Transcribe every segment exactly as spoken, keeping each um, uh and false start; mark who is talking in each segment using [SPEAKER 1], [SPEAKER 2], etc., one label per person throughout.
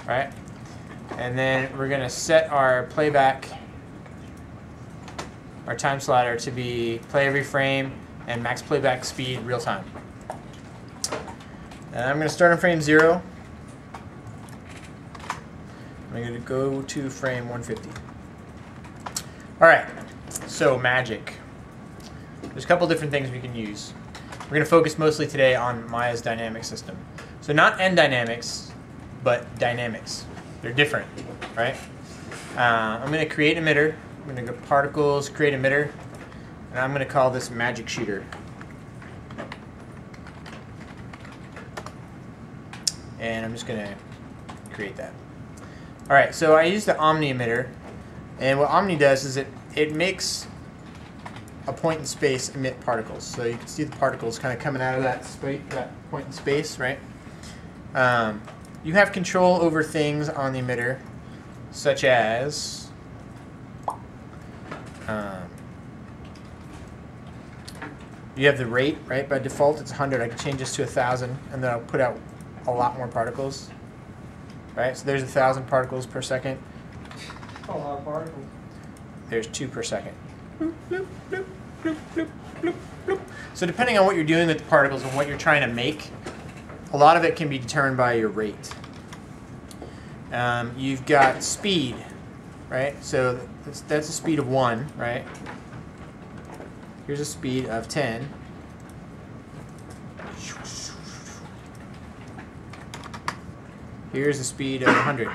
[SPEAKER 1] right? And then we're going to set our playback, our time slider to be play every frame and max playback speed real time. And I'm going to start on frame zero. I'm going to go to frame one fifty. All right, so magic. There's a couple different things we can use. We're going to focus mostly today on Maya's dynamic system. So not N dynamics, but dynamics. They're different, right? Uh, I'm going to create emitter. I'm going to go particles, create emitter, and I'm going to call this magic shooter. And I'm just going to create that. All right, so I use the Omni emitter, and what Omni does is it it makes a point in space emit particles. So you can see the particles kind of coming out of that space, that point in space, right? Um, you have control over things on the emitter, such as um, you have the rate, right? By default, it's one hundred. I can change this to one thousand, and then I'll put out a lot more particles. Right, so there's a thousand particles per second.
[SPEAKER 2] That's a lot of particles.
[SPEAKER 1] There's two per second. Bloop, bloop, bloop, bloop, bloop, bloop, bloop. So depending on what you're doing with the particles and what you're trying to make, a lot of it can be determined by your rate. Um, you've got speed, right? So that's, that's a speed of one, right? Here's a speed of ten. Here's the speed of one hundred.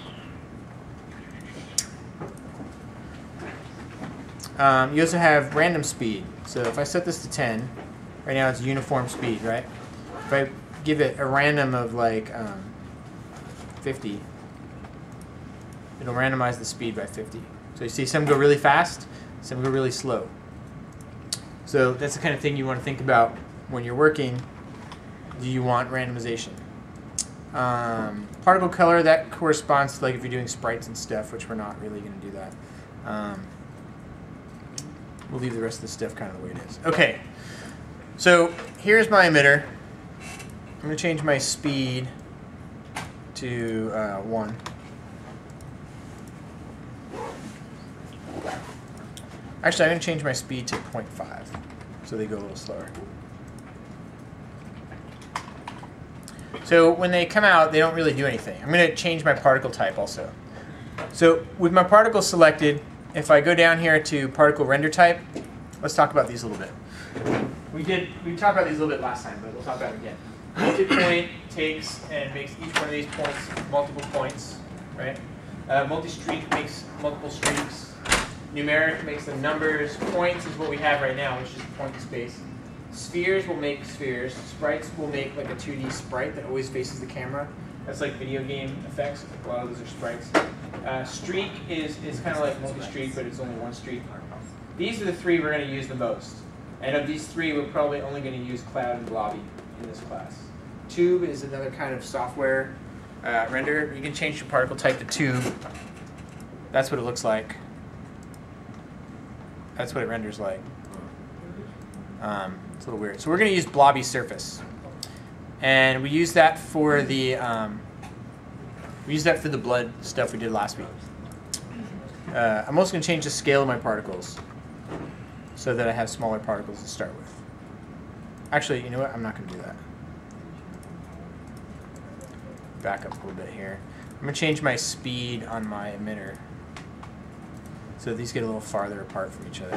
[SPEAKER 1] Um, you also have random speed. So if I set this to ten, right now it's uniform speed, right? If I give it a random of like um, fifty, it'll randomize the speed by fifty. So you see some go really fast, some go really slow. So that's the kind of thing you want to think about when you're working. Do you want randomization? Um, particle color, that corresponds to like if you're doing sprites and stuff, which we're not really going to do that. Um, we'll leave the rest of the stuff kind of the way it is. Okay, so here's my emitter. I'm going to change my speed to uh, one. Actually, I'm going to change my speed to zero point five, so they go a little slower. So when they come out, they don't really do anything. I'm going to change my particle type also. So with my particle selected, if I go down here to particle render type, let's talk about these a little bit. We did we talked about these a little bit last time, but we'll talk about it again. Multi-point takes and makes each one of these points multiple points, right? Uh, multi-streak makes multiple streaks. Numeric makes them numbers. Points is what we have right now, which is point in space. Spheres will make spheres. Sprites will make like a two D sprite that always faces the camera. That's like video game effects. A lot of those are sprites. Uh, streak is, is kind of like multi-streak, but it's only one streak. These are the three we're going to use the most. And of these three, we're probably only going to use Cloud and Blobby in this class. Tube is another kind of software uh, render. You can change your particle type to tube. That's what it looks like. That's what it renders like. Um, it's a little weird. So we're going to use Blobby Surface. And we use that for the um, we use that for the blood stuff we did last week. Uh, I'm also going to change the scale of my particles so that I have smaller particles to start with. Actually, you know what? I'm not going to do that. Back up a little bit here. I'm going to change my speed on my emitter so these get a little farther apart from each other.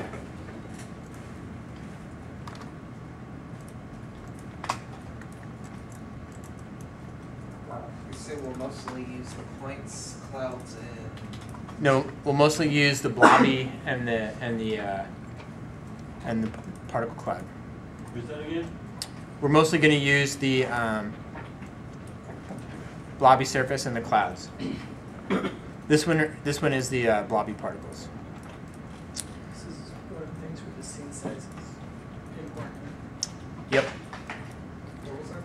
[SPEAKER 3] So we'll mostly use the points, clouds, and
[SPEAKER 1] no, we'll mostly use the blobby and the and the uh, and the particle cloud.
[SPEAKER 2] Who's that again?
[SPEAKER 1] We're mostly going to use the um, blobby surface and the clouds. This one, this one is the uh, blobby particles.
[SPEAKER 2] This is one of the things with the scene sizes. Important.
[SPEAKER 1] Yep.
[SPEAKER 3] what was that?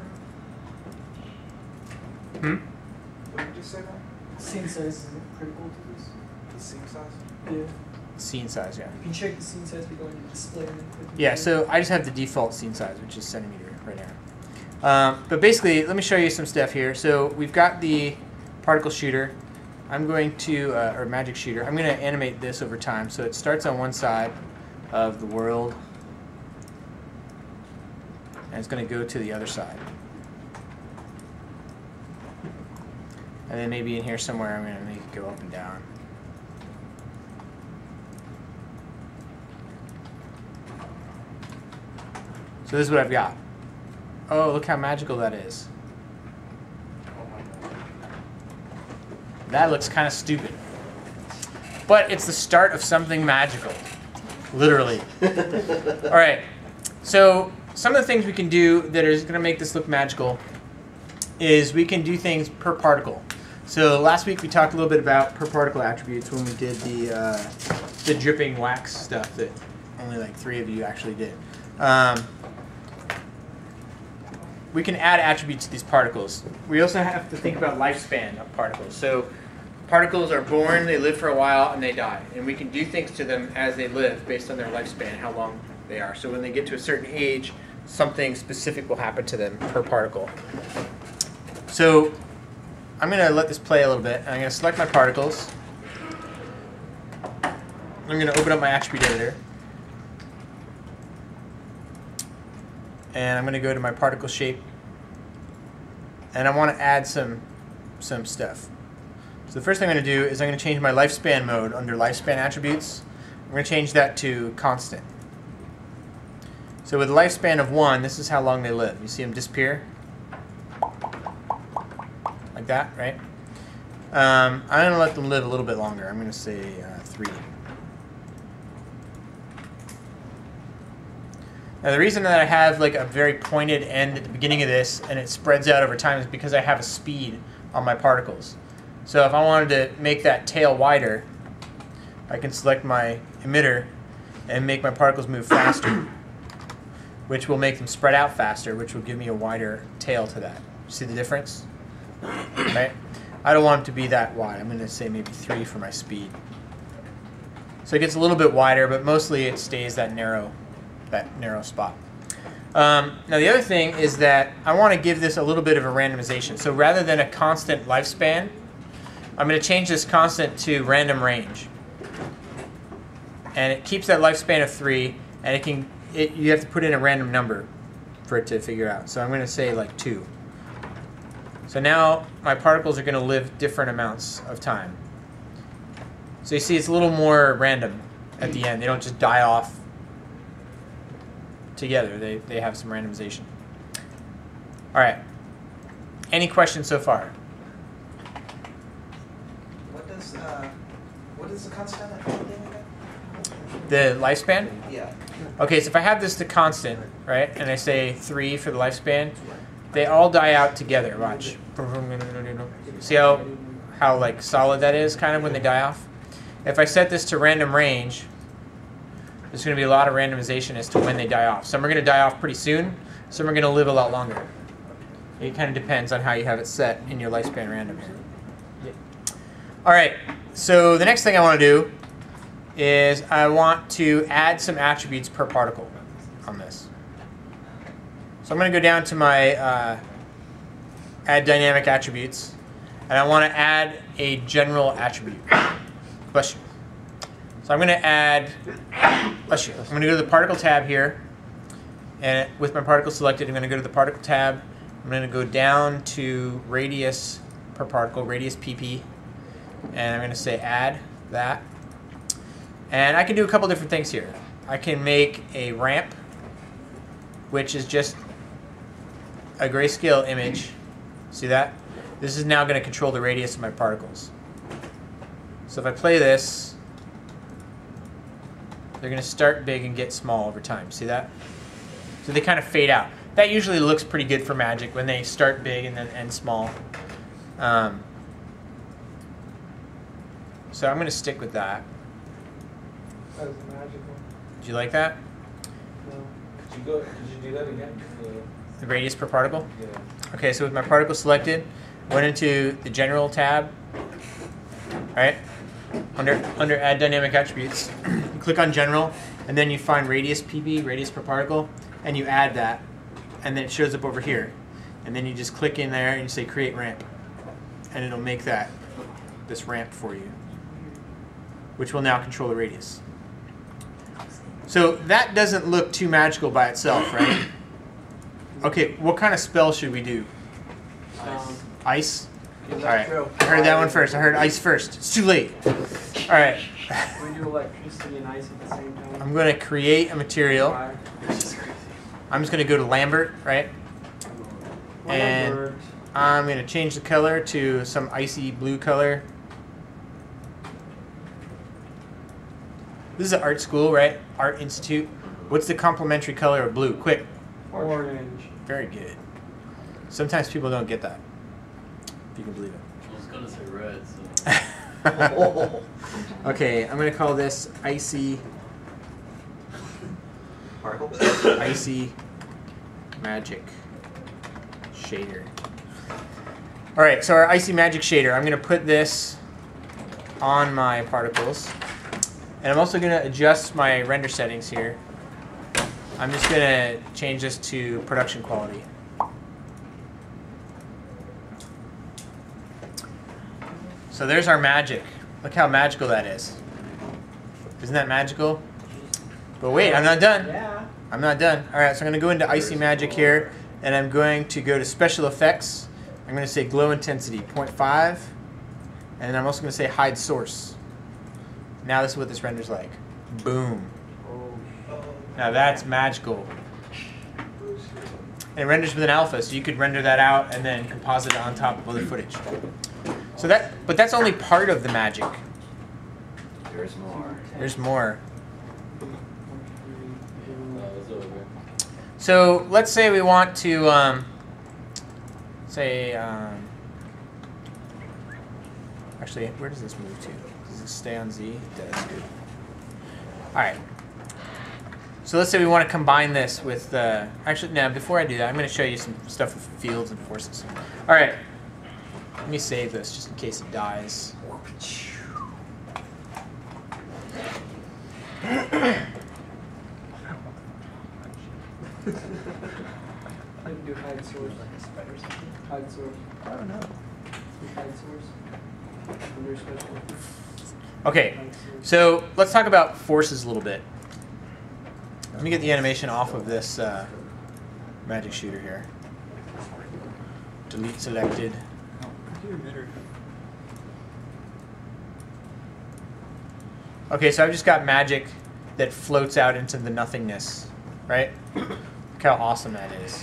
[SPEAKER 1] Hmm.
[SPEAKER 3] What did you just say that?
[SPEAKER 2] Scene size is critical to this.
[SPEAKER 3] The scene size?
[SPEAKER 2] Yeah.
[SPEAKER 1] Scene size, yeah.
[SPEAKER 2] You can check the scene size by going to display and then click.
[SPEAKER 1] Yeah, so I just have the default scene size, which is centimeter right now. Um, but basically, let me show you some stuff here. So we've got the particle shooter. I'm going to, uh, or magic shooter, I'm going to animate this over time. So it starts on one side of the world, and it's going to go to the other side. And then maybe in here somewhere I'm going to make it go up and down. So this is what I've got. Oh, look how magical that is. That looks kind of stupid. But it's the start of something magical. Literally. All right. So some of the things we can do that is going to make this look magical is we can do things per particle. So last week we talked a little bit about per particle attributes when we did the, uh, the dripping wax stuff that only like three of you actually did. Um, we can add attributes to these particles. We also have to think about lifespan of particles. So particles are born, they live for a while, and they die. And we can do things to them as they live based on their lifespan, how long they are. So when they get to a certain age, something specific will happen to them per particle. So I'm going to let this play a little bit. And I'm going to select my particles. I'm going to open up my attribute editor. And I'm going to go to my particle shape, and I want to add some some stuff. So the first thing I'm going to do is I'm going to change my lifespan mode under lifespan attributes. I'm going to change that to constant. So with a lifespan of one, this is how long they live. You see them disappear? Like that, right? Um, I'm going to let them live a little bit longer. I'm going to say uh, three. Now the reason that I have like a very pointed end at the beginning of this and it spreads out over time is because I have a speed on my particles. So if I wanted to make that tail wider, I can select my emitter and make my particles move faster, which will make them spread out faster, which will give me a wider tail to that. See the difference? Right? I don't want it to be that wide. I'm going to say maybe three for my speed. So it gets a little bit wider, but mostly it stays that narrow that narrow spot. Um, now the other thing is that I want to give this a little bit of a randomization. So rather than a constant lifespan, I'm going to change this constant to random range. And it keeps that lifespan of three, and it can it, you have to put in a random number for it to figure out. So I'm going to say like two. So now my particles are going to live different amounts of time. So you see it's a little more random at the end. They don't just die off together. They, they have some randomization. All right. Any questions so far?
[SPEAKER 3] What does uh, what is the constant at again?
[SPEAKER 1] The lifespan?
[SPEAKER 3] Yeah.
[SPEAKER 1] Okay, so if I have this to constant, right, and I say three for the lifespan, they all die out together. Watch. See how how like solid that is, kind of when they die off. If I set this to random range, there's going to be a lot of randomization as to when they die off. Some are going to die off pretty soon. Some are going to live a lot longer. It kind of depends on how you have it set in your lifespan randoms. All right. So the next thing I want to do is I want to add some attributes per particle on this. So I'm going to go down to my uh, add dynamic attributes, and I want to add a general attribute. Bless you. So I'm going to add, bless you. I'm going to go to the particle tab here, and with my particle selected, I'm going to go to the particle tab. I'm going to go down to radius per particle, radius P P, and I'm going to say add that. And I can do a couple different things here. I can make a ramp, which is just a grayscale image. See that? This is now going to control the radius of my particles. So if I play this, they're going to start big and get small over time. See that? So they kind of fade out. That usually looks pretty good for magic when they start big and then end small. Um, so I'm going to stick with that.
[SPEAKER 2] That was magical.
[SPEAKER 1] Did you like that?
[SPEAKER 2] No.
[SPEAKER 4] Could you go? Could you do that again?
[SPEAKER 1] The radius per particle?
[SPEAKER 4] Yeah.
[SPEAKER 1] Okay, so with my particle selected, went into the general tab. All right. Under under add dynamic attributes, you click on general, and then you find radius P P, radius per particle, and you add that, and then it shows up over here. And then you just click in there and you say create ramp. and it'll make that this ramp for you, which will now control the radius. So that doesn't look too magical by itself, right? Okay, what kind of spell should we do?
[SPEAKER 2] Um,
[SPEAKER 1] Ice?
[SPEAKER 2] yeah,
[SPEAKER 1] All right,
[SPEAKER 2] true.
[SPEAKER 1] I heard that one first. I heard ice first. It's too late. All right.
[SPEAKER 2] We do electricity and ice at the same time.
[SPEAKER 1] I'm going to create a material.
[SPEAKER 2] Fire.
[SPEAKER 1] I'm just going to go to Lambert, right? And
[SPEAKER 2] Lambert.
[SPEAKER 1] I'm going to change the color to some icy blue color. This is an art school, right? Art Institute. What's the complementary color of blue? Quick.
[SPEAKER 2] Orange.
[SPEAKER 1] Very good. Sometimes people don't get that, if you can believe it.
[SPEAKER 5] I was gonna say red, so.
[SPEAKER 1] Okay, I'm going to call this icy,
[SPEAKER 3] Particle?
[SPEAKER 1] icy magic shader. All right, so our icy magic shader, I'm going to put this on my particles. And I'm also going to adjust my render settings here. I'm just going to change this to production quality. So there's our magic. Look how magical that is. Isn't that magical? But wait, I'm not done.
[SPEAKER 2] Yeah.
[SPEAKER 1] I'm not done. All right, so I'm going to go into Icy Magic here, and I'm going to go to Special Effects. I'm going to say Glow Intensity, zero point five. And I'm also going to say Hide Source. Now this is what this renders like. Boom. Now that's magical. And it renders with an alpha, so you could render that out and then composite it on top of other footage. So that, but that's only part of the magic.
[SPEAKER 5] There's more.
[SPEAKER 1] There's more.
[SPEAKER 5] No, it's over.
[SPEAKER 1] So let's say we want to um, say, um, actually, where does this move to? Does it stay on Z? It does. Good. All right. So let's say we want to combine this with, uh, actually, no, before I do that, I'm going to show you some stuff with fields and forces. All right. Let me save this just in case it dies.
[SPEAKER 2] I can do hide source. Hide source.
[SPEAKER 1] I don't know.
[SPEAKER 2] Hide source. Under special.
[SPEAKER 1] Okay,
[SPEAKER 2] Hide source.
[SPEAKER 1] so let's talk about forces a little bit. Let me get the animation off of this uh, magic shooter here. Delete selected. Okay, so I've just got magic that floats out into the nothingness, right? Look how awesome that is.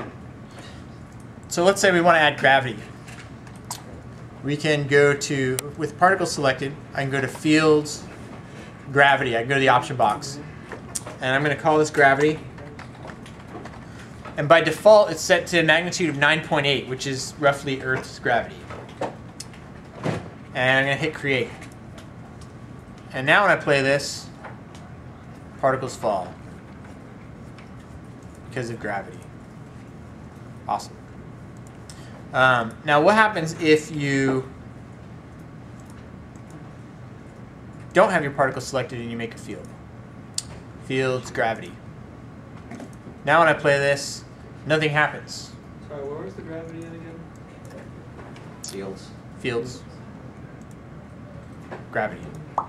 [SPEAKER 1] So let's say we want to add gravity. We can go to, with particles selected, I can go to Fields, Gravity. I can go to the option box. And I'm going to call this gravity. And by default, it's set to a magnitude of nine point eight, which is roughly Earth's gravity. And I'm going to hit create. And now when I play this, particles fall because of gravity. Awesome. Um, now what happens if you don't have your particle selected and you make a field? Fields, gravity. Now when I play this, nothing happens.
[SPEAKER 2] Sorry, where was the gravity at again?
[SPEAKER 3] Fields.
[SPEAKER 1] Fields, gravity.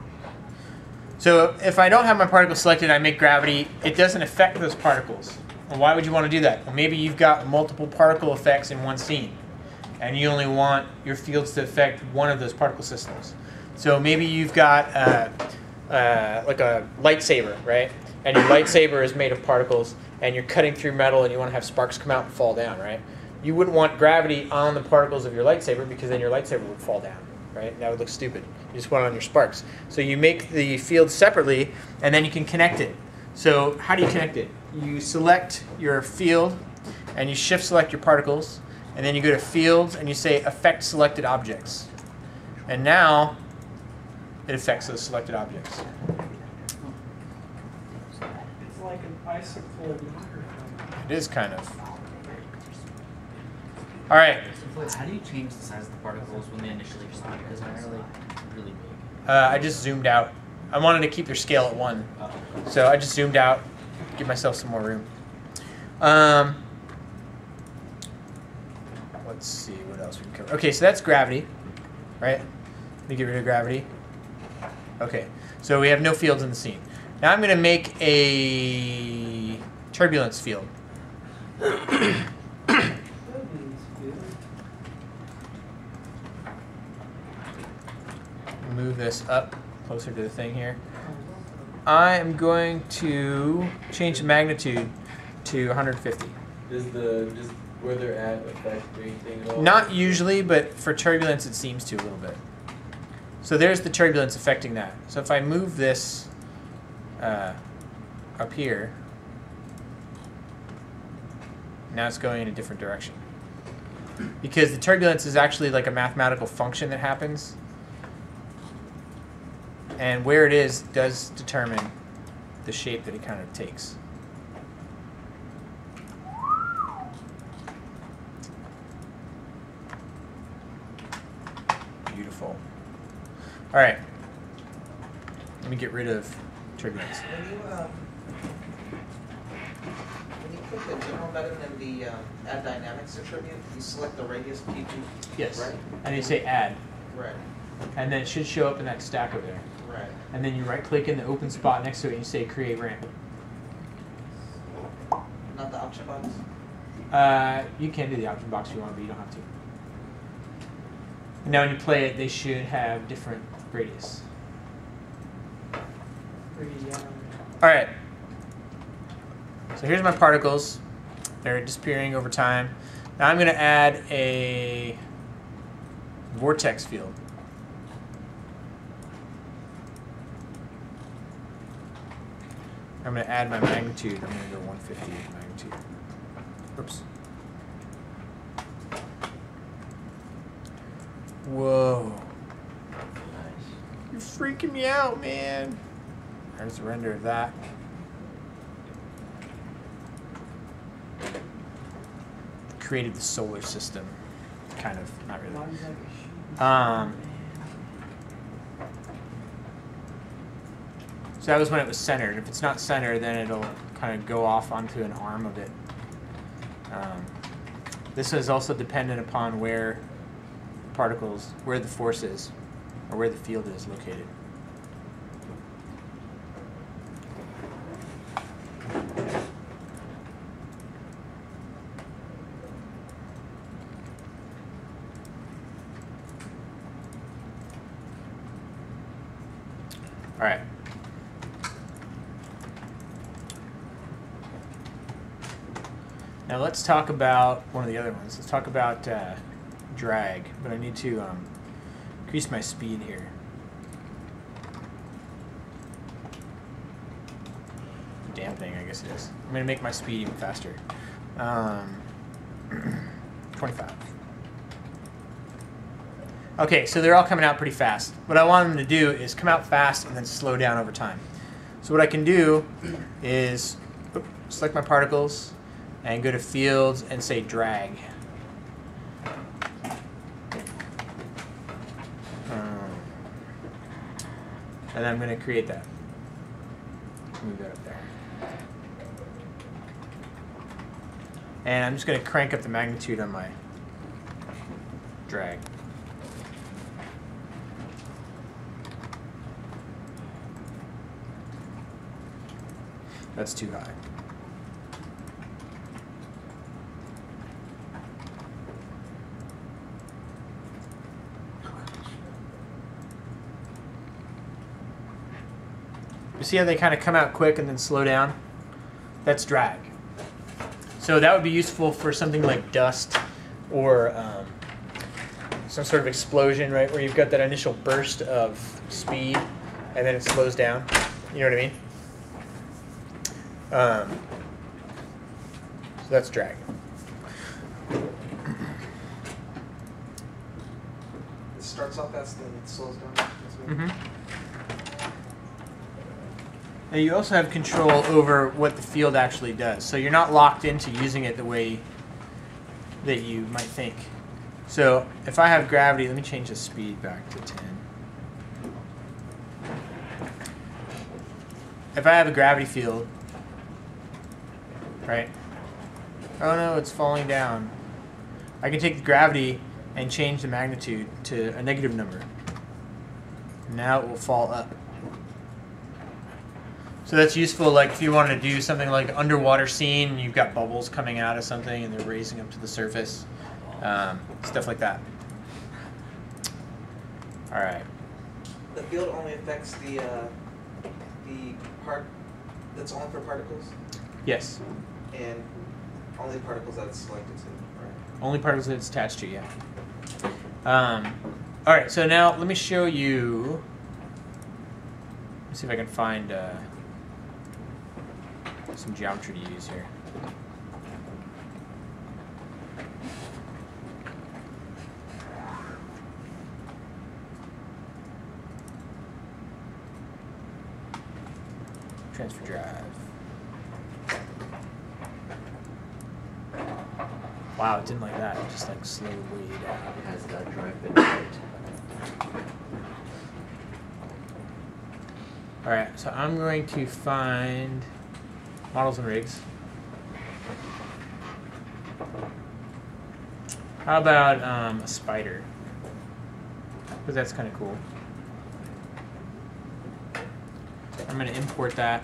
[SPEAKER 1] So if I don't have my particle selected, I make gravity, it doesn't affect those particles. And why would you want to do that? Well, maybe you've got multiple particle effects in one scene, and you only want your fields to affect one of those particle systems. So maybe you've got uh, uh, like a lightsaber, right? And your lightsaber is made of particles, and you're cutting through metal, and you want to have sparks come out and fall down, right? You wouldn't want gravity on the particles of your lightsaber because then your lightsaber would fall down, right? That would look stupid. You just want it on your sparks. So you make the field separately, and then you can connect it. So how do you connect it? You select your field, and you shift select your particles, and then you go to Fields, and you say Affect Selected Objects. And now it affects those selected objects.
[SPEAKER 2] It's like an icicle microphone.
[SPEAKER 1] It is kind of. All right.
[SPEAKER 6] So how do you change the size of the particles when they initially respond? Because they're really, really big.
[SPEAKER 1] Uh, I just zoomed out. I wanted to keep their scale at one. So I just zoomed out, give myself some more room. Um, let's see, what else we can cover? Okay, so that's gravity, right? Let me get rid of gravity. Okay, so we have no fields in the scene. Now I'm going to make a turbulence field. Move this up closer to the thing here. I am going to change the magnitude to one hundred fifty.
[SPEAKER 4] Does the just where they're at affect anything at all?
[SPEAKER 1] Not usually, but for turbulence it seems to a little bit. So there's the turbulence affecting that. So if I move this uh, up here, now it's going in a different direction. Because the turbulence is actually like a mathematical function that happens. And where it is does determine the shape that it kind of takes. Beautiful. All right. Let me get rid of turbulence.
[SPEAKER 3] When you um, when you click the general button and the um, add dynamics attribute, you select the radius P two.
[SPEAKER 1] Yes.
[SPEAKER 3] Right.
[SPEAKER 1] And you say add.
[SPEAKER 3] Right.
[SPEAKER 1] And then it should show up in that stack over there.
[SPEAKER 3] Right.
[SPEAKER 1] And then you right click in the open spot next to it and you say create ramp.
[SPEAKER 3] Not the option box.
[SPEAKER 1] Uh, you can do the option box if you want, but you don't have to. And now when you play it, they should have different radius.
[SPEAKER 2] Pretty, um,
[SPEAKER 1] All right. So here's my particles. They're disappearing over time. Now I'm going to add a vortex field. I'm going to add my magnitude. I'm going to go one fifty magnitude. Oops. Whoa.
[SPEAKER 5] Nice.
[SPEAKER 1] You're freaking me out, man. There's the render of that. Created the solar system. Kind of, not really.
[SPEAKER 2] mine's like a shoe.
[SPEAKER 1] Um, so that was when it was centered. If it's not centered, then it'll kind of go off onto an arm of it. Um, this is also dependent upon where particles, where the force is, or where the field is located. All right. Now let's talk about one of the other ones. Let's talk about uh, drag, but I need to um, increase my speed here. Dampening, I guess it is. I'm going to make my speed even faster. Um, twenty-five. Okay, so they're all coming out pretty fast. What I want them to do is come out fast and then slow down over time. So what I can do is oops, select my particles and go to fields and say drag. Um, and I'm going to create that. Move that up there. And I'm just going to crank up the magnitude on my drag. That's too high. You see how they kind of come out quick and then slow down? That's drag. So that would be useful for something like dust or um, some sort of explosion, right? Where you've got that initial burst of speed and then it slows down. You know what I mean? Um, so that's drag.
[SPEAKER 3] It starts off fast, then it slows down. That's what-
[SPEAKER 1] Mm-hmm. Now you also have control over what the field actually does. So you're not locked into using it the way that you might think. So if I have gravity, let me change the speed back to ten. If I have a gravity field, right? Oh no, it's falling down. I can take the gravity and change the magnitude to a negative number. Now it will fall up. So that's useful, like if you wanted to do something like underwater scene, you've got bubbles coming out of something and they're raising up to the surface, um, stuff like that. All right.
[SPEAKER 3] The field only affects the uh, the part that's only for particles,
[SPEAKER 1] Yes.
[SPEAKER 3] and only particles that it's selected to. Right.
[SPEAKER 1] Only particles that it's attached to, yeah. Um, all right, so now let me show you. Let's see if I can find uh, some geometry to use here. Transfer drive. Wow, it didn't like that. It just like slowed way down.
[SPEAKER 5] Has that drive been right?
[SPEAKER 1] All right, so I'm going to find models and rigs. How about um, a spider? Because that's kind of cool. I'm going to import that.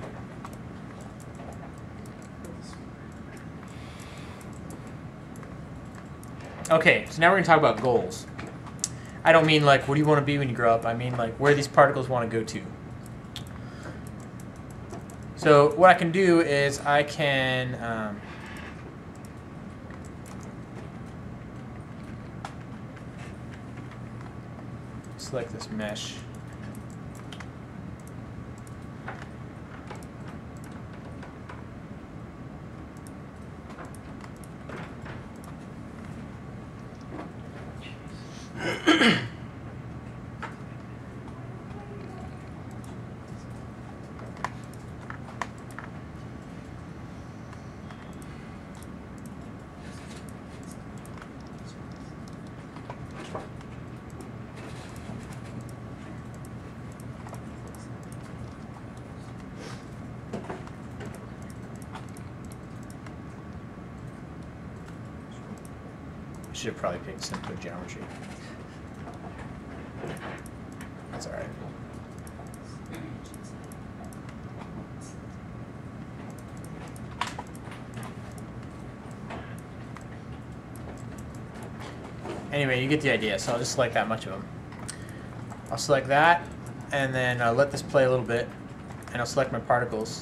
[SPEAKER 1] Okay, so now we're going to talk about goals. I don't mean like, what do you want to be when you grow up? I mean like, where these particles want to go to. So what I can do is I can um, select this mesh. Should have probably picked simpler geometry. That's all right. Anyway, you get the idea, so I'll just select that much of them. I'll select that, and then I'll let this play a little bit, and I'll select my particles.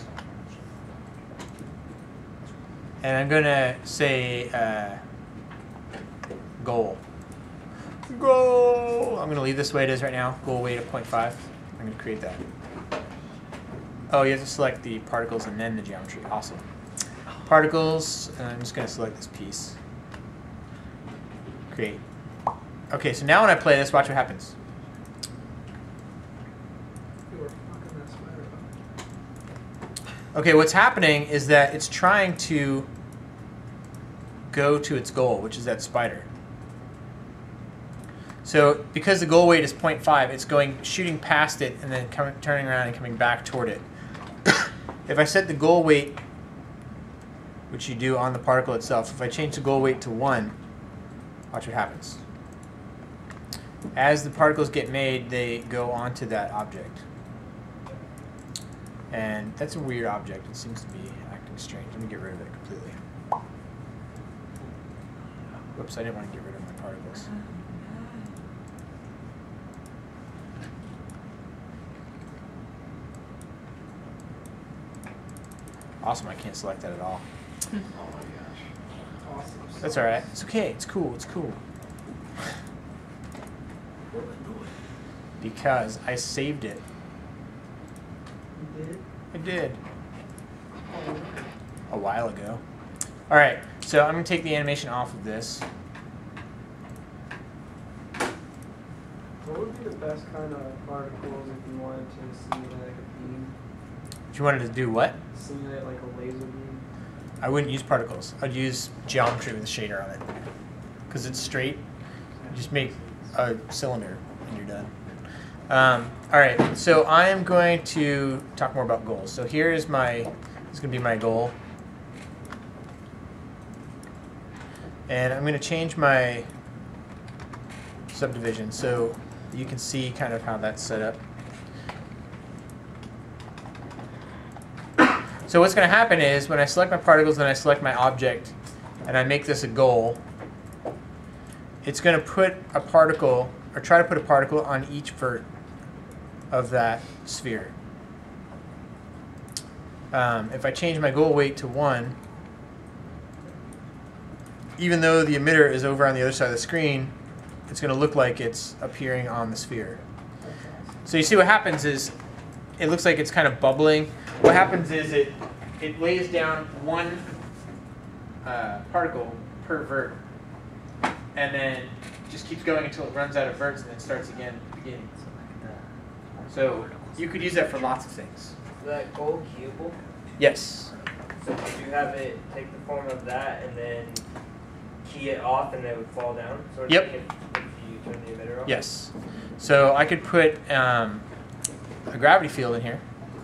[SPEAKER 1] And I'm going to say uh, goal. Goal! I'm going to leave this the way it is right now. Goal weight of zero point five. I'm going to create that. Oh, you have to select the particles and then the geometry. Awesome. Particles, and I'm just going to select this piece. Create. Okay, so now when I play this, watch what happens.
[SPEAKER 2] You were fucking that spider up.
[SPEAKER 1] Okay, what's happening is that it's trying to go to its goal, which is that spider. So because the goal weight is zero point five, it's going shooting past it and then coming, turning around and coming back toward it. If I set the goal weight, which you do on the particle itself, if I change the goal weight to one, watch what happens. As the particles get made, they go onto that object. And that's a weird object. It seems to be acting strange. Let me get rid of it completely. Whoops, I didn't want to get rid of my particles. Awesome, I can't select that at all.
[SPEAKER 5] Oh my gosh.
[SPEAKER 2] Awesome.
[SPEAKER 1] That's alright. It's okay, it's cool, it's cool. Because I saved it.
[SPEAKER 2] You did?
[SPEAKER 1] I did.
[SPEAKER 2] Oh,
[SPEAKER 1] A while ago. Alright, so I'm going to take the animation off of this.
[SPEAKER 2] what would be the best kind of particles if you wanted to simulate like a beam?
[SPEAKER 1] If you wanted to do what?
[SPEAKER 2] Simulate like a laser beam?
[SPEAKER 1] I wouldn't use particles. I'd use geometry with a shader on it. Because it's straight. You just make a cylinder and you're done. Um, Alright, so I am going to talk more about goals. So here is my, this is going to be my goal. And I'm going to change my subdivision, so you can see kind of how that's set up. So what's going to happen is when I select my particles and I select my object and I make this a goal, it's going to put a particle, or try to put a particle on each vert of that sphere. Um, if I change my goal weight to one, even though the emitter is over on the other side of the screen, it's going to look like it's appearing on the sphere. So you see what happens is it looks like it's kind of bubbling. What happens is it, it lays down one uh, particle per vert, and then just keeps going until it runs out of verts and then starts again at the beginning. So you could use that for lots of things.
[SPEAKER 7] That gold cubable,
[SPEAKER 1] Yes.
[SPEAKER 7] so could you have it take the form of that and then key it off and it would fall down? Sort of
[SPEAKER 1] Yep.
[SPEAKER 7] If, if you turn the emitter off?
[SPEAKER 1] Yes. So I could put um, a gravity field in here,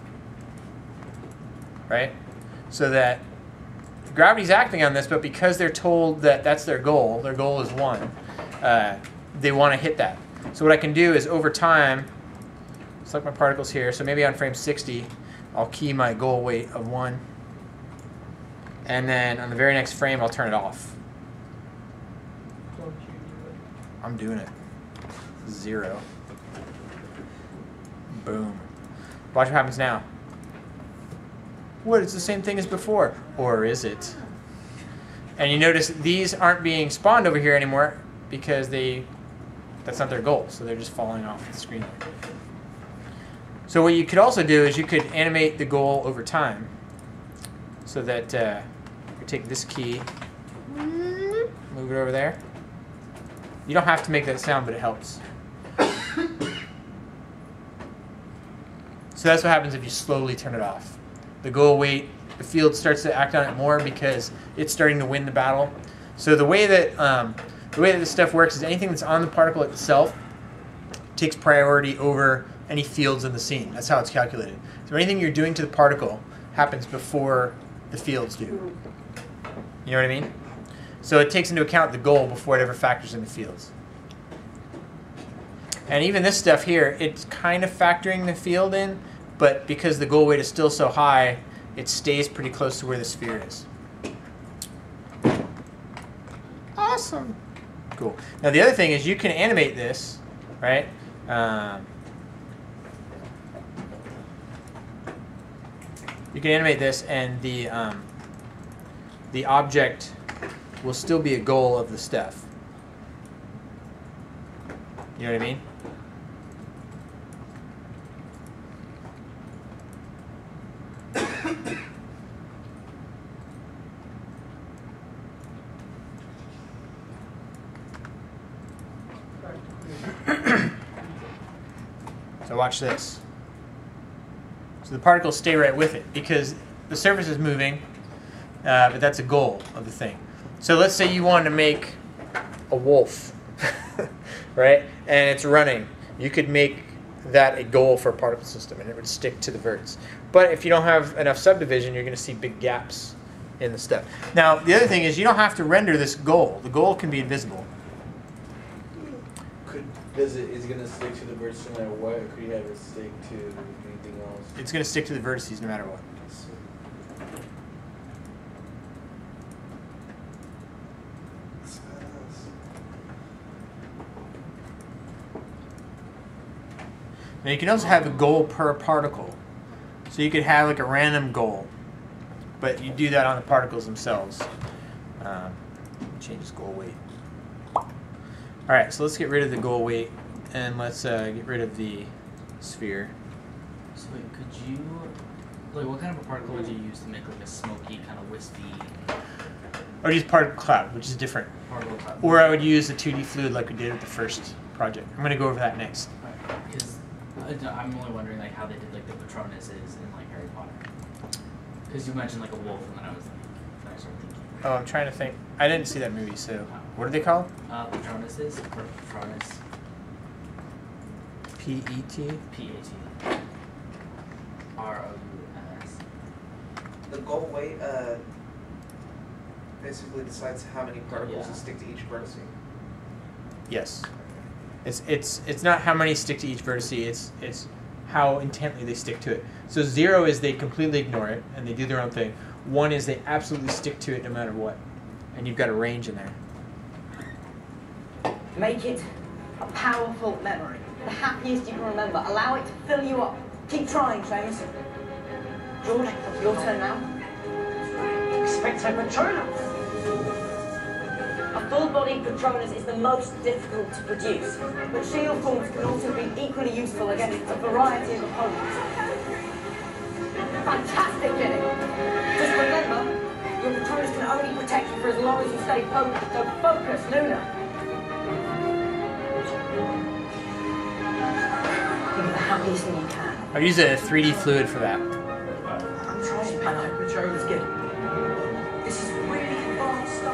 [SPEAKER 1] right? So that gravity's acting on this, but because they're told that that's their goal, their goal is one, uh, they want to hit that. So what I can do is over time, select my particles here. So maybe on frame sixty, I'll key my goal weight of one. And then on the very next frame, I'll turn it off.
[SPEAKER 2] Don't you do it?
[SPEAKER 1] I'm doing it. Zero. Boom. Watch what happens now. What? It's the same thing as before. Or is it? And you notice these aren't being spawned over here anymore because they, that's not their goal. So they're just falling off the screen. So what you could also do is you could animate the goal over time. So that uh, you take this key, move it over there. You don't have to make that sound, but it helps. So that's what happens if you slowly turn it off. The goal weight, the field starts to act on it more because it's starting to win the battle. So the way that um, the way that this stuff works is anything that's on the particle itself takes priority over any fields in the scene. That's how it's calculated. So anything you're doing to the particle happens before the fields do. You know what I mean? So it takes into account the goal before it ever factors in the fields. And even this stuff here, it's kind of factoring the field in, but because the goal weight is still so high, it stays pretty close to where the sphere is. Awesome. Cool. Now the other thing is you can animate this, right? Um, you can animate this, and the um, the object will still be a goal of the stuff. You know what I mean? So watch this. So the particles stay right with it because the surface is moving, uh, but that's a goal of the thing. So let's say you wanted to make a wolf, right? And it's running. You could make that a goal for a particle system, and it would stick to the verts. But if you don't have enough subdivision, you're going to see big gaps in the stuff. Now, the other thing is you don't have to render this goal. The goal can be invisible.
[SPEAKER 4] Could does it is it gonna stick to the verts no matter what, or could you have it stick to anything else?
[SPEAKER 1] It's going to stick to the vertices no matter what. Now you can also have a goal per particle. So you could have like a random goal, but you do that on the particles themselves. Um, change this goal weight. All right, so let's get rid of the goal weight, and let's uh, get rid of the sphere.
[SPEAKER 6] So wait, could you, like, what kind of a particle would you use to make like a smoky, kind of wispy
[SPEAKER 1] Or use particle cloud, which is different.
[SPEAKER 6] particle cloud?
[SPEAKER 1] Or I would use the two D fluid like we did with the first project. I'm going to go over that next.
[SPEAKER 6] Because I'm only wondering like how they did like the Patronuses in like Harry Potter. Because you mentioned like a wolf, and then I was like, then I started thinking.
[SPEAKER 1] Oh, I'm trying to think. I didn't see that movie, so what are they called?
[SPEAKER 6] Uh, Patronuses or Patronus,
[SPEAKER 1] P E T?
[SPEAKER 6] P A T R O U N S.
[SPEAKER 3] The goal weight uh, basically decides how many particles
[SPEAKER 6] Yeah.
[SPEAKER 3] will stick to each vertex.
[SPEAKER 1] Yes. It's it's it's not how many stick to each vertex. It's it's how intently they stick to it. So zero is they completely ignore it and they do their own thing. One is they absolutely stick to it no matter what, and you've got a range in there.
[SPEAKER 8] Make it a powerful memory. The happiest you can remember. Allow it to fill you up. Keep trying, James. George, your turn now. Expecto Patronus. A full-bodied Patronus is the most difficult to produce, but shield forms can also be equally useful against a variety of opponents. Fantastic, Jenny. Just remember, your Patronus can only protect you for as long as you stay focused, so focus, Luna. Give it the happiest thing you can.
[SPEAKER 1] I'll use a three D fluid for that.
[SPEAKER 8] I'm trying, I know, Patronus is good. This is really advanced stuff.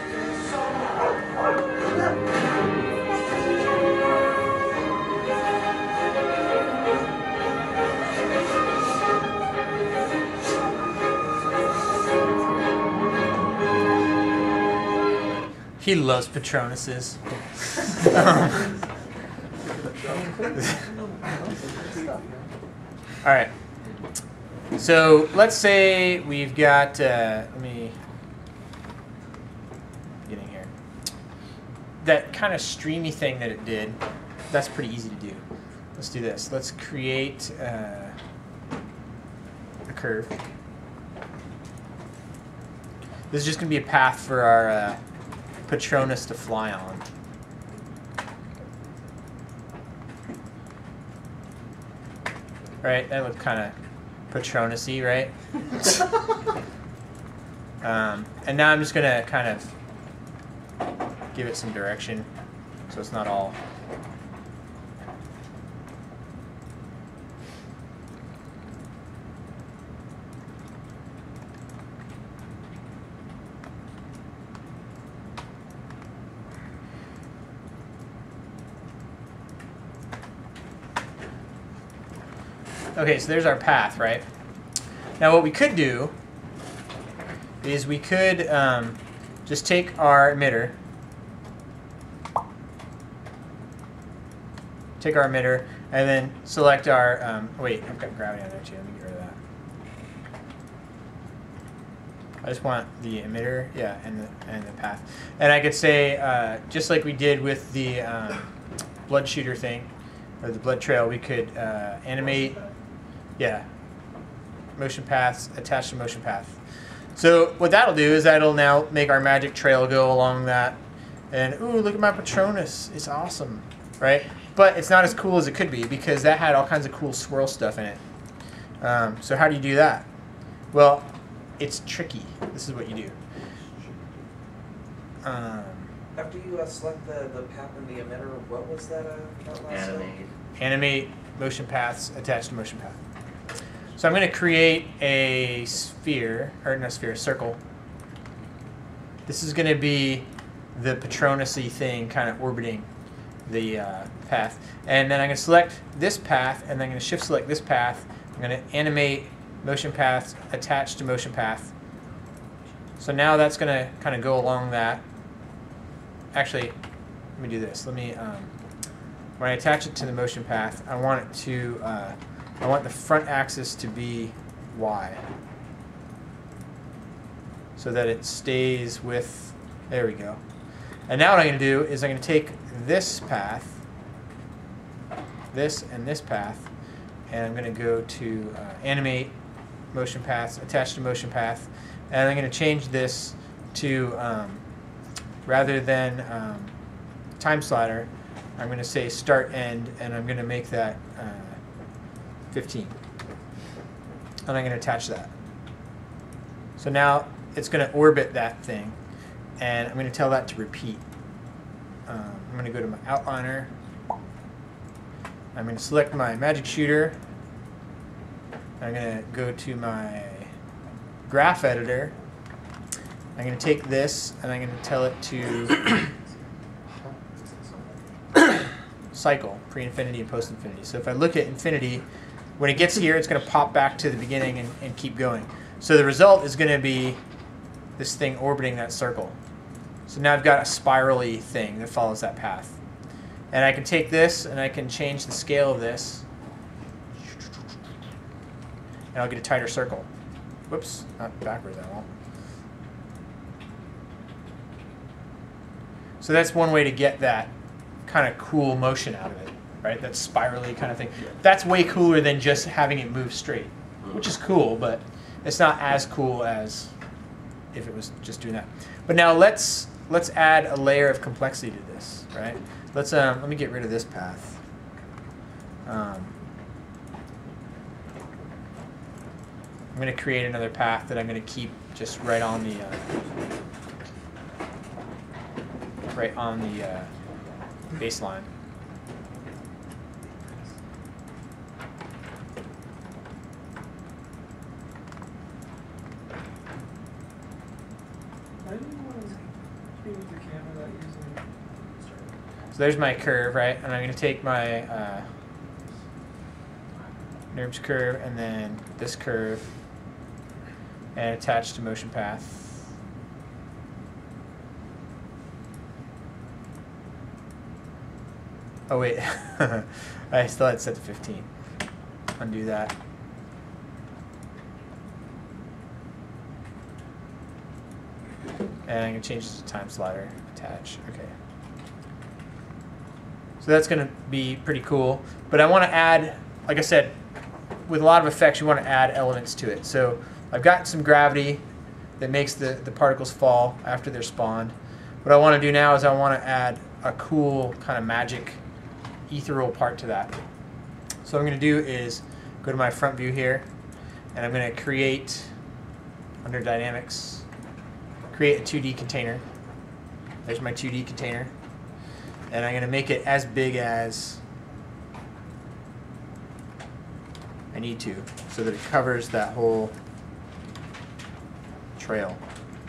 [SPEAKER 1] He loves Patronuses. um, all right. So let's say we've got. Uh, let me get in here. That kind of streamy thing that it did. That's pretty easy to do. Let's do this. Let's create uh, a curve. This is just going to be a path for our uh, Patronus to fly on. Right, that looked kind of Patronus-y, right? um, and now I'm just going to kind of give it some direction so it's not all... Okay, so there's our path, right? Now what we could do is we could um, just take our emitter, take our emitter, and then select our, um, wait, I've got gravity on there too, let me get rid of that. I just want the emitter, yeah, and the, and the path. And I could say, uh, just like we did with the um, blood shooter thing, or the blood trail, we could uh, animate, yeah, motion paths, attach to motion path. So what that'll do is that'll now make our magic trail go along that. And ooh, look at my Patronus. It's awesome, right? But it's not as cool as it could be because that had all kinds of cool swirl stuff in it. Um, so how do you do that? Well, it's tricky. This is what you do. Um,
[SPEAKER 3] After you uh, select the, the path and the emitter, what was that, uh, that last step?
[SPEAKER 5] Animate.
[SPEAKER 1] animate motion paths attached to motion path. So I'm going to create a sphere, or not a sphere, a circle. This is going to be the Patronus-y thing kind of orbiting the uh, path. And then I'm going to select this path, and then I'm going to shift select this path. I'm going to animate motion paths attached to motion path. So now that's going to kind of go along that. Actually, let me do this. Let me, um, when I attach it to the motion path, I want it to, uh, I want the front axis to be Y. So that it stays with, there we go. And now what I'm going to do is I'm going to take this path, this and this path, and I'm going to go to uh, animate motion paths, attach to motion path, and I'm going to change this to, um, rather than um, time slider, I'm going to say start end, and I'm going to make that uh, fifteen. And I'm going to attach that. So now it's going to orbit that thing, and I'm going to tell that to repeat. Um, I'm going to go to my outliner. I'm going to select my magic shooter. I'm going to go to my graph editor. I'm going to take this and I'm going to tell it to cycle, pre-infinity and post-infinity. So if I look at infinity, when it gets here, it's going to pop back to the beginning and, and keep going. So the result is going to be this thing orbiting that circle. So now I've got a spirally thing that follows that path. And I can take this and I can change the scale of this. And I'll get a tighter circle. Whoops, not backwards, I won't. So that's one way to get that kind of cool motion out of it, right? That spirally kind of thing. That's way cooler than just having it move straight, which is cool, but it's not as cool as if it was just doing that. But now let's let's add a layer of complexity to this, right? Let's um, let me get rid of this path. Um, I'm going to create another path that I'm going to keep just right on the uh, right on the uh, baseline.
[SPEAKER 2] Why do you want to speak with your camera without using?
[SPEAKER 1] So there's my curve, right? And I'm going to take my uh, NURBS curve and then this curve and attach to motion path. Oh wait, I still had set to fifteen. Undo that. And I'm going to change this to time slider, attach, okay. So that's going to be pretty cool. But I want to add, like I said, with a lot of effects, you want to add elements to it. So I've got some gravity that makes the, the particles fall after they're spawned. What I want to do now is I want to add a cool kind of magic ethereal part to that. So what I'm going to do is go to my front view here, and I'm going to create, under dynamics, create a two D container. There's my two D container. And I'm going to make it as big as I need to, so that it covers that whole trail.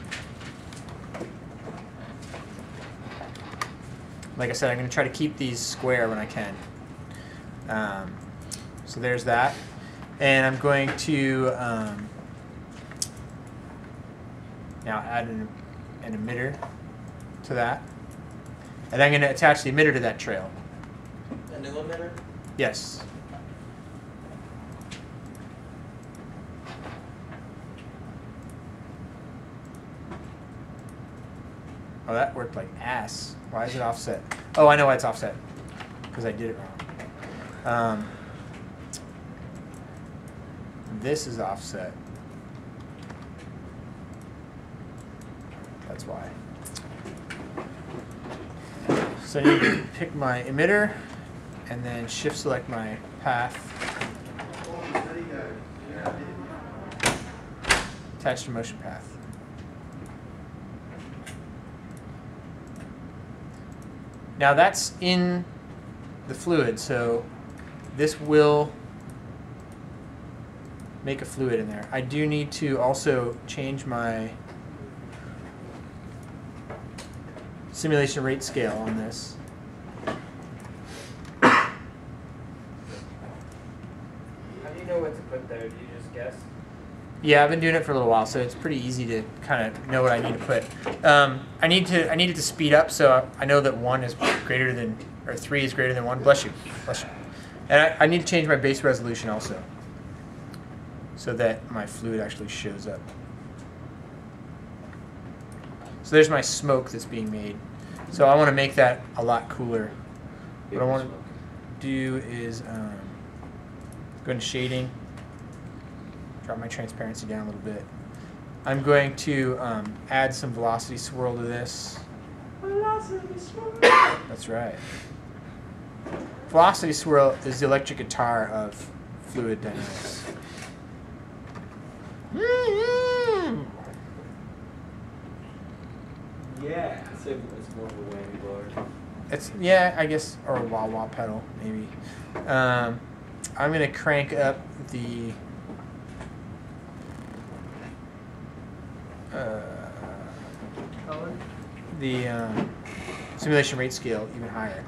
[SPEAKER 1] Like I said, I'm going to try to keep these square when I can. Um, so there's that. And I'm going to um, now add an, an emitter to that. And I'm going to attach the emitter to that trail.
[SPEAKER 3] A new emitter?
[SPEAKER 1] Yes. Oh, that worked like ass. Why is it offset? Oh, I know why it's offset. Because I did it wrong. Um, this is offset. That's why. So I need to pick my emitter and then shift select my path. Attach to motion path. Now that's in the fluid, so this will make a fluid in there. I do need to also change my simulation rate scale on this.
[SPEAKER 7] How do you know what to put there? Do you just guess?
[SPEAKER 1] Yeah, I've been doing it for a little while, so it's pretty easy to kind of know what I need to put. Um, I need to I need it to speed up, so I know that one is greater than, or three is greater than one. Bless you, bless you. And I, I need to change my base resolution also, so that my fluid actually shows up. So there's my smoke that's being made. So I want to make that a lot cooler. What I want to do is um, go into shading. Drop my transparency down a little bit. I'm going to um, add some velocity swirl to this.
[SPEAKER 2] Velocity swirl.
[SPEAKER 1] That's right. Velocity swirl is the electric guitar of fluid dynamics.
[SPEAKER 2] Yeah.
[SPEAKER 4] I'd say it's more of a whammy bar.
[SPEAKER 1] It's yeah, I guess, or a wah wah pedal maybe. Um, I'm gonna crank up the. Uh,
[SPEAKER 2] Color.
[SPEAKER 1] the um, simulation rate scale even higher.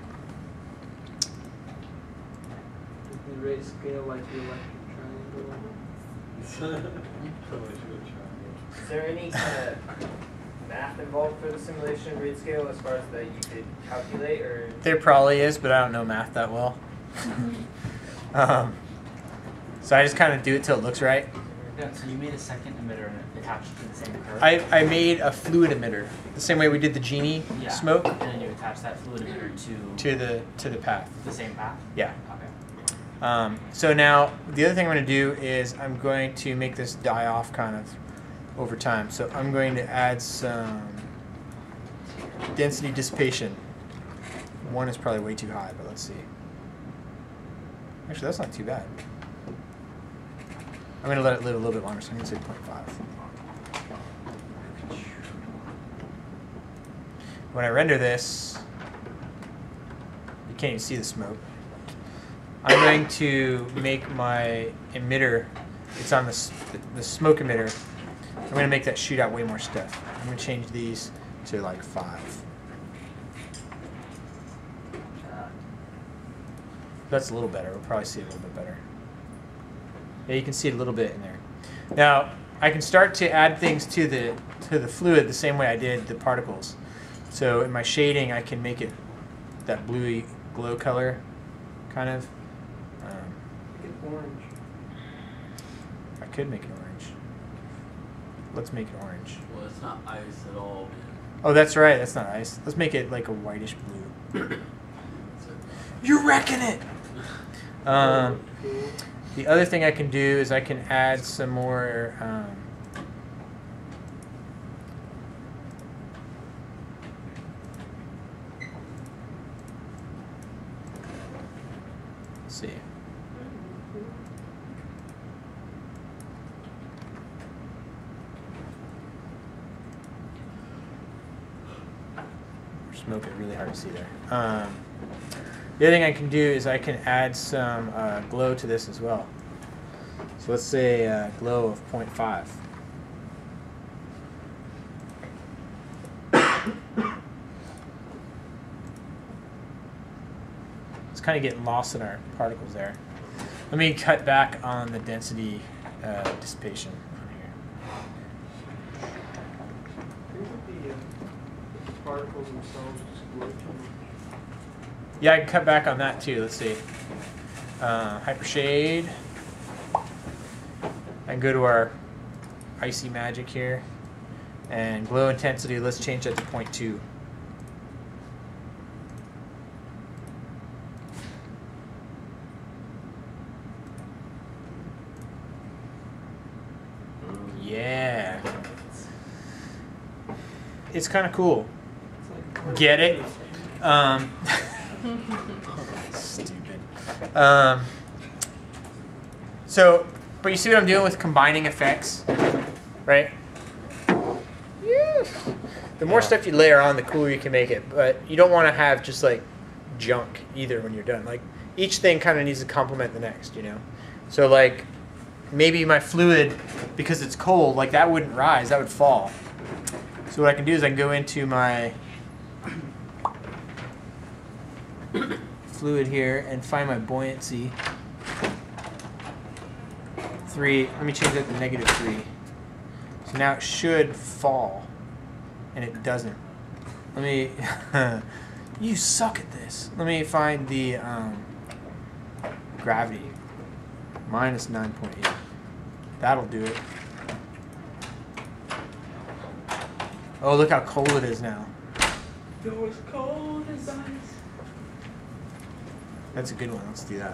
[SPEAKER 2] Is the rate scale like the electric triangle?
[SPEAKER 7] Is there any kind of math involved for the simulation of grid scale as far as that you could calculate, or?
[SPEAKER 1] There probably is, but I don't know math that well. um, so I just kind of do it till it looks right.
[SPEAKER 6] Yeah, so you made a second emitter and attached it to the same curve?
[SPEAKER 1] I, I made a fluid emitter, the same way we did the genie
[SPEAKER 6] yeah.
[SPEAKER 1] smoke.
[SPEAKER 6] And then you attach that fluid emitter to
[SPEAKER 1] to the to the path.
[SPEAKER 6] the same path?
[SPEAKER 1] Yeah.
[SPEAKER 6] Okay.
[SPEAKER 1] Um, so now the other thing I'm going to do is I'm going to make this die off kind of over time. So I'm going to add some density dissipation. One is probably way too high, but let's see. Actually, that's not too bad. I'm going to let it live a little bit longer, so I'm going to say zero point five. When I render this, you can't even see the smoke. I'm going to make my emitter, it's on the, the smoke emitter, I'm going to make that shoot out way more stuff. I'm going to change these to like five. That's a little better. We'll probably see it a little bit better. Yeah, you can see it a little bit in there. Now, I can start to add things to the to the fluid the same way I did the particles. So in my shading, I can make it that bluey glow color, kind of. Um,
[SPEAKER 2] Make it orange.
[SPEAKER 1] I could make it orange. Let's make it orange.
[SPEAKER 4] Well, it's not ice at all, man.
[SPEAKER 1] Oh, that's right. That's not ice. Let's make it like a whitish blue. You're wrecking it! Um, the other thing I can do is I can add some more um, let's see. Smoke it really hard to see there. Um, The other thing I can do is I can add some uh, glow to this as well. So let's say uh, glow of zero point five. It's kind of getting lost in our particles there. Let me cut back on the density uh, dissipation from here.
[SPEAKER 2] I think that the, uh, the particles themselves just glow too much.
[SPEAKER 1] Yeah, I can cut back on that too. Let's see. Uh, Hypershade. I can go to our icy magic here. And glow intensity, let's change that to zero point two. Yeah. It's kind of cool. Get it? Um, stupid. Um, so, but you see what I'm doing with combining effects, right? The more stuff you layer on, the cooler you can make it. But you don't want to have just like junk either when you're done. Like each thing kind of needs to complement the next, you know? So like maybe my fluid, because it's cold, like that wouldn't rise, that would fall. So what I can do is I can go into my fluid here and find my buoyancy. Three, let me change that to negative three. So now it should fall, and it doesn't. Let me, you suck at this. Let me find the um, gravity, minus nine point eight. That'll do it. Oh, look how cold it is now.
[SPEAKER 4] You're as cold as ice.
[SPEAKER 1] That's a good one. Let's do that.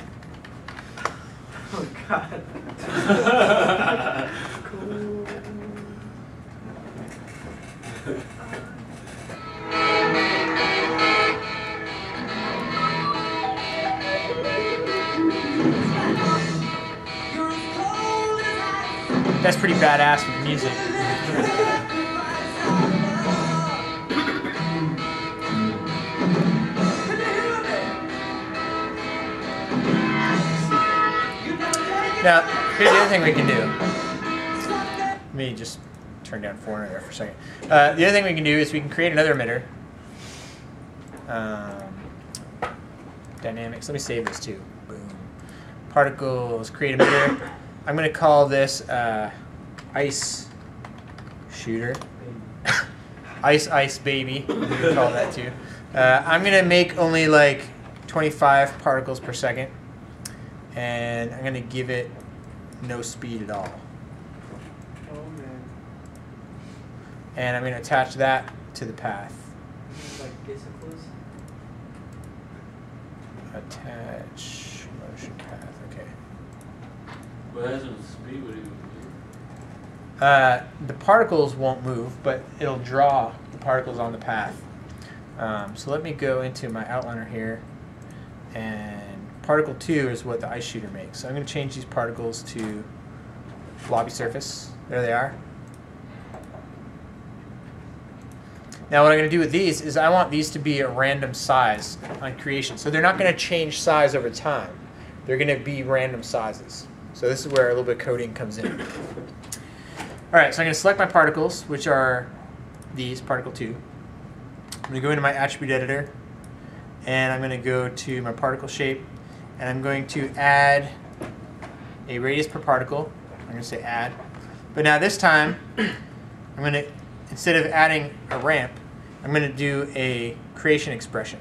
[SPEAKER 2] Oh God. Cool.
[SPEAKER 1] That's pretty badass with music. Now, here's the other thing we can do. Let me just turn down four hundred there for a second. Uh, the other thing we can do is we can create another emitter. Um, dynamics. Let me save this too. Boom. Particles, create emitter. I'm going to call this uh, ice shooter. ice ice baby, we could call that too. Uh, I'm gonna make only like twenty-five particles per second, and I'm gonna give it no speed at all.
[SPEAKER 2] Oh man.
[SPEAKER 1] And I'm gonna attach that to the path.
[SPEAKER 7] Like bicycles.
[SPEAKER 1] Attach motion path. Okay.
[SPEAKER 4] But as with speed, what do you do?
[SPEAKER 1] Uh, the particles won't move, but it'll draw the particles on the path. Um, so let me go into my outliner here, and particle two is what the ice shooter makes. So I'm going to change these particles to blobby surface. There they are. Now what I'm going to do with these is I want these to be a random size on creation. So they're not going to change size over time. They're going to be random sizes. So this is where a little bit of coding comes in. All right, so I'm going to select my particles, which are these, particle two. I'm going to go into my attribute editor, and I'm going to go to my particle shape, and I'm going to add a radius per particle. I'm going to say add. But now this time, I'm going to, instead of adding a ramp, I'm going to do a creation expression.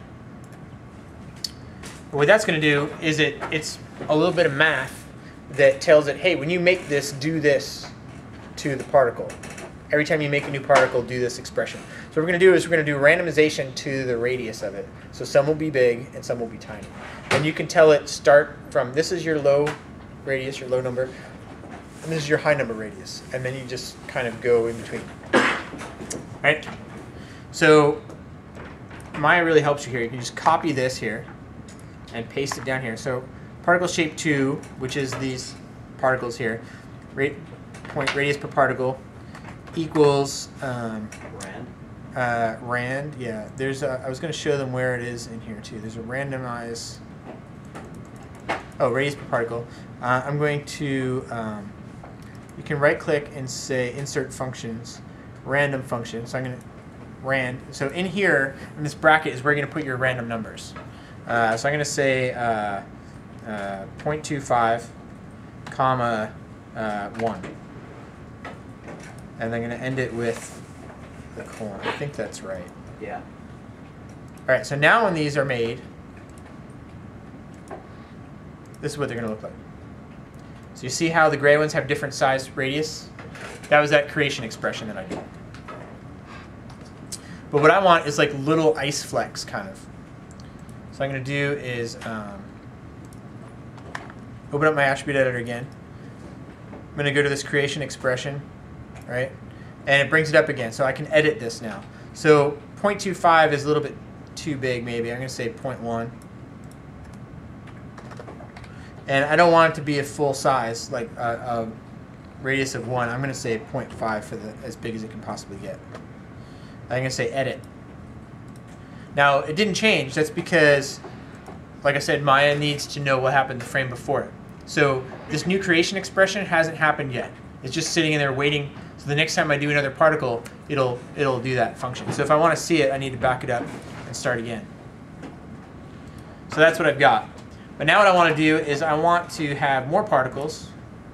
[SPEAKER 1] But what that's going to do is it, it's a little bit of math that tells it, hey, when you make this, do this to the particle. Every time you make a new particle, do this expression. So what we're going to do is we're going to do randomization to the radius of it. So some will be big and some will be tiny. And you can tell it start from, this is your low radius, your low number, and this is your high number radius. And then you just kind of go in between. Right? So Maya really helps you here. You can just copy this here and paste it down here. So particle shape two, which is these particles here, rate, point radius per particle equals um,
[SPEAKER 5] Rand.
[SPEAKER 1] uh, rand. Yeah, there's. A, I was going to show them where it is in here too. There's a randomize. Oh, radius per particle. Uh, I'm going to. Um, you can right click and say insert functions, random function. So I'm going to rand. So in here in this bracket is where you're going to put your random numbers. Uh, so I'm going to say uh, uh, zero point two five, comma uh, one. And I'm going to end it with the colon. I think that's right.
[SPEAKER 5] Yeah.
[SPEAKER 1] All right, so now when these are made, this is what they're going to look like. So you see how the gray ones have different size radius? That was that creation expression that I did. But what I want is like little ice flecks, kind of. So what I'm going to do is um, open up my attribute editor again. I'm going to go to this creation expression. Right? And it brings it up again. So I can edit this now. So zero point two five is a little bit too big maybe. I'm going to say zero point one. And I don't want it to be a full size, like a, a radius of one. I'm going to say zero point five for the as big as it can possibly get. I'm going to say edit. Now it didn't change. That's because, like I said, Maya needs to know what happened the frame before it. So this new creation expression hasn't happened yet. It's just sitting in there waiting. So the next time I do another particle, it'll it'll do that function. So if I want to see it, I need to back it up and start again. So that's what I've got. But now what I want to do is I want to have more particles.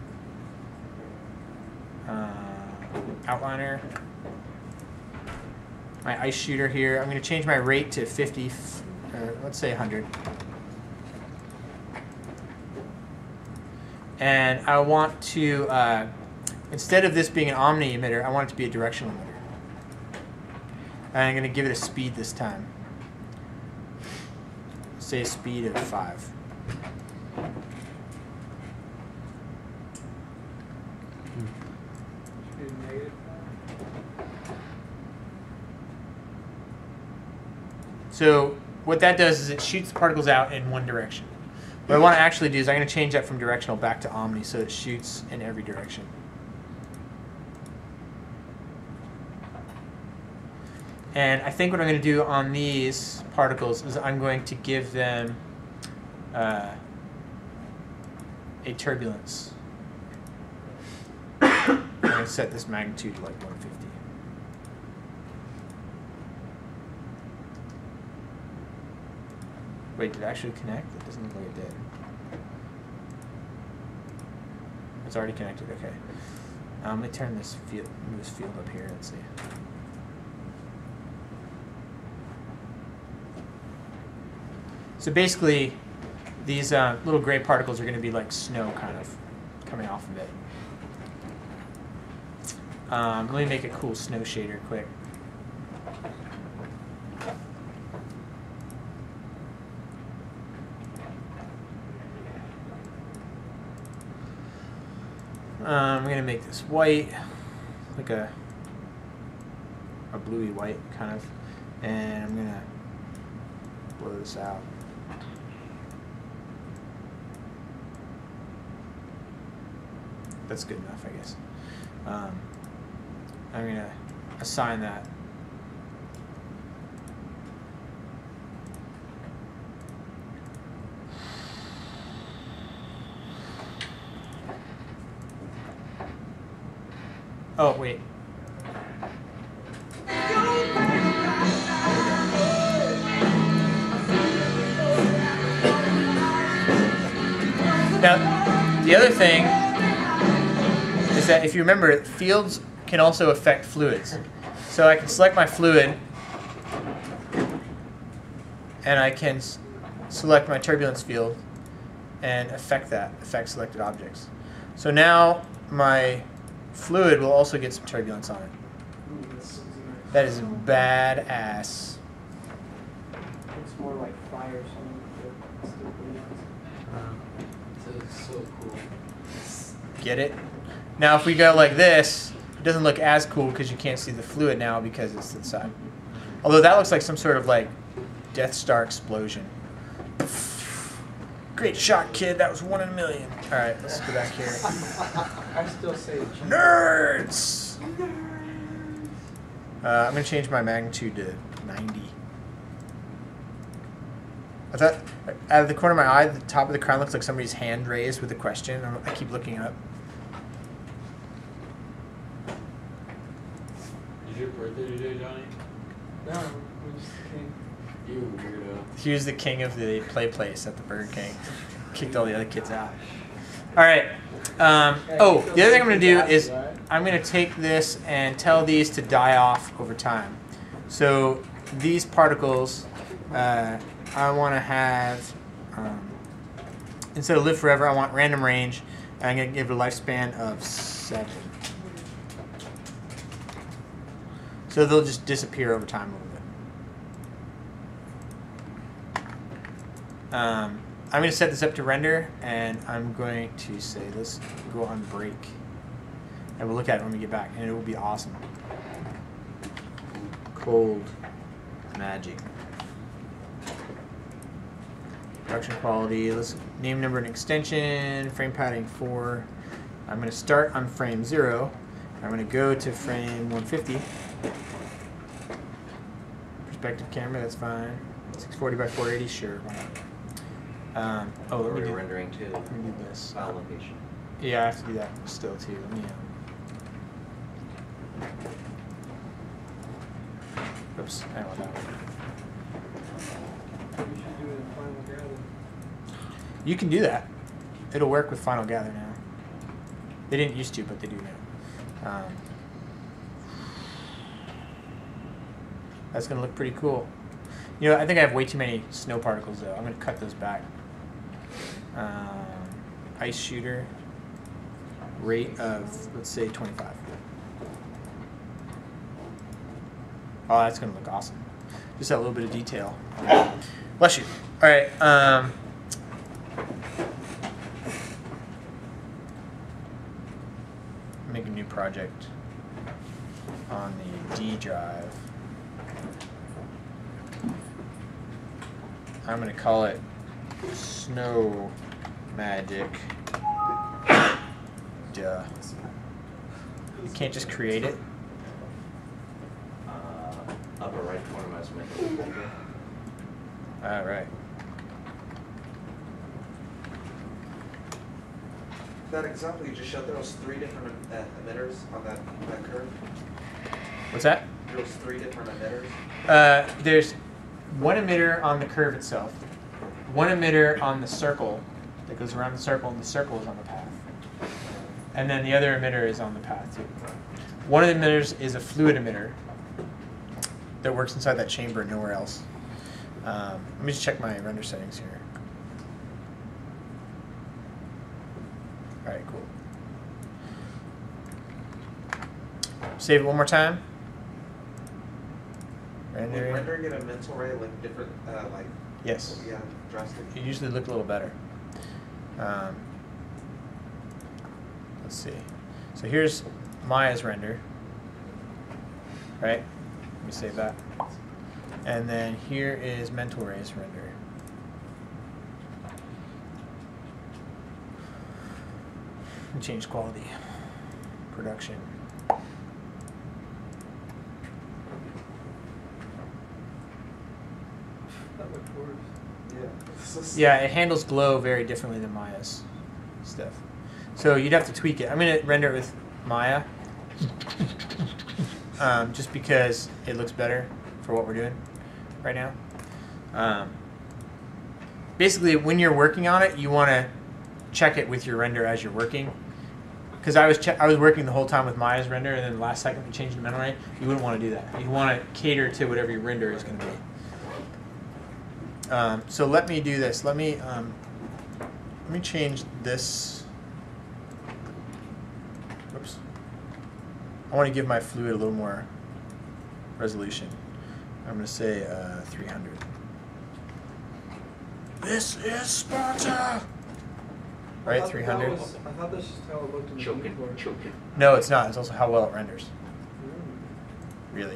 [SPEAKER 1] Uh, outliner. My ice shooter here. I'm going to change my rate to fifty. Uh, let's say one hundred. And I want to. Uh, Instead of this being an omni emitter, I want it to be a directional emitter. And I'm going to give it a speed this time. Say a speed of five. So what that does is it shoots the particles out in one direction. What I want to actually do is I'm going to change that from directional back to omni so it shoots in every direction. And I think what I'm going to do on these particles is I'm going to give them uh, a turbulence. I'm going to set this magnitude to like one fifty. Wait, did it actually connect? It doesn't look like it did. It's already connected, okay. Um, let me turn this field, move this field up here and see. So basically, these uh, little gray particles are going to be like snow kind of coming off of it. Um, let me make a cool snow shader quick. Um, I'm going to make this white, like a, a bluey white kind of, and I'm going to blow this out. That's good enough, I guess. Um, I'm going to assign that. Oh, wait. Now, the other thing is that if you remember, fields can also affect fluids. So I can select my fluid, and I can s select my turbulence field and affect that, affect selected objects. So now my fluid will also get some turbulence on it. That is badass.
[SPEAKER 2] It's more like fire or something. but it's still pretty nice.
[SPEAKER 4] So it's so cool.
[SPEAKER 1] Get it? Now if we go like this, it doesn't look as cool because you can't see the fluid now because it's to the side. Although that looks like some sort of like Death Star explosion. Great shot, kid. That was one in a million. All right, let's go back here.
[SPEAKER 2] I still say it's
[SPEAKER 1] Nerds! Uh, I'm going to change my magnitude to ninety. I thought, out of the corner of my eye, the top of the crown looks like somebody's hand raised with a question. I keep looking up.
[SPEAKER 4] Is your birthday today, Johnny?
[SPEAKER 2] No, we just came.
[SPEAKER 4] You weirdo.
[SPEAKER 1] He was the king of the play place at the Burger King. Kicked all the other kids out. All right. Um, oh, the other thing I'm going to do is I'm going to take this and tell these to die off over time. So these particles, uh, I want to have, um, instead of live forever, I want random range. And I'm going to give it a lifespan of seven. So they'll just disappear over time a little bit. Um, I'm going to set this up to render, and I'm going to say, let's go on break. And we'll look at it when we get back, and it will be awesome. Cold magic. Production quality, let's name, number, and extension, frame padding four. I'm going to start on frame zero. I'm going to go to frame one fifty. Perspective camera, that's fine. six forty by four eighty, sure. Why not? Um, oh, let me
[SPEAKER 5] We're
[SPEAKER 1] do,
[SPEAKER 5] rendering too.
[SPEAKER 1] let me do this.
[SPEAKER 5] File location.
[SPEAKER 1] Yeah, I have to do that still too. Let me. Um, oops, I don't want that one.
[SPEAKER 2] We should do it in Final Gather.
[SPEAKER 1] You can do that. It'll work with Final Gather now. They didn't used to, but they do now. Um, that's gonna look pretty cool. You know, I think I have way too many snow particles though. I'm gonna cut those back. Um, ice shooter rate of, let's say, twenty-five. Oh, that's gonna look awesome. Just that little bit of detail. Bless you. All right. Um, make a new project on the D drive. I'm gonna call it Snow Magic. Duh. You can't just create it.
[SPEAKER 5] Uh, upper right corner, must make a folder.
[SPEAKER 1] All right.
[SPEAKER 3] That example you just showed, there was three different uh, emitters on that, that curve.
[SPEAKER 1] What's that?
[SPEAKER 3] There was three different emitters.
[SPEAKER 1] Uh, there's one emitter on the curve itself, one emitter on the circle that goes around the circle, and the circle is on the path. And then the other emitter is on the path too. One of the emitters is a fluid emitter that works inside that chamber and nowhere else. Um, let me just check my render settings here. All right, cool. Save it one more time.
[SPEAKER 3] Would
[SPEAKER 1] Rendering.
[SPEAKER 3] rendering in a mental ray like different, uh, like,
[SPEAKER 1] Yes.
[SPEAKER 3] yeah, drastic?
[SPEAKER 1] You usually look a little better. Um, let's see. So here's Maya's render. Right? Let me save that. And then here is Mental Ray's render. And change quality. Production.
[SPEAKER 2] That looks worse.
[SPEAKER 3] Yeah.
[SPEAKER 1] Yeah, it handles glow very differently than Maya's stuff. So you'd have to tweak it. I'm going to render it with Maya. Um, just because it looks better for what we're doing right now. Um, basically, when you're working on it, you want to check it with your render as you're working. Because I was che- I was working the whole time with Maya's render, and then the last second we changed the mental ray. You wouldn't want to do that. You want to cater to whatever your render is going to be. Um, so let me do this. Let me um, let me change this. Whoops. I want to give my fluid a little more resolution. I'm going to say uh, three hundred. This is Sparta!
[SPEAKER 2] I
[SPEAKER 1] Right,
[SPEAKER 2] thought
[SPEAKER 1] three
[SPEAKER 2] that
[SPEAKER 1] hundred?
[SPEAKER 2] was- I thought that's just how it looked in the
[SPEAKER 5] Choking,
[SPEAKER 2] viewport.
[SPEAKER 5] choking.
[SPEAKER 1] No, it's not. It's also how well it renders.
[SPEAKER 2] Mm,
[SPEAKER 1] Really.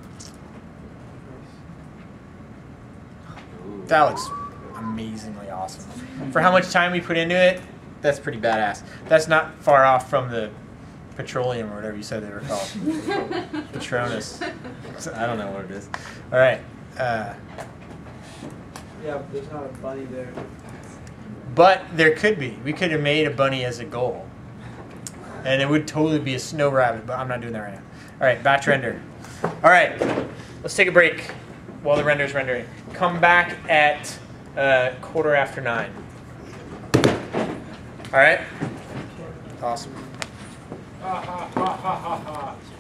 [SPEAKER 2] nice.
[SPEAKER 5] Ooh.
[SPEAKER 1] That looks amazingly awesome. For how much time we put into it, that's pretty badass. That's not far off from the petroleum or whatever you said they were called. Patronus. I don't know what it is. All right. Uh,
[SPEAKER 2] Yeah, but there's not a bunny there.
[SPEAKER 1] but there could be. We could have made a bunny as a goal. And it would totally be a snow rabbit, but I'm not doing that right now. All right, batch render. All right, let's take a break while the render's rendering. Come back at uh, quarter after nine. All right? Awesome.
[SPEAKER 2] Ha ha ha ha ha ha.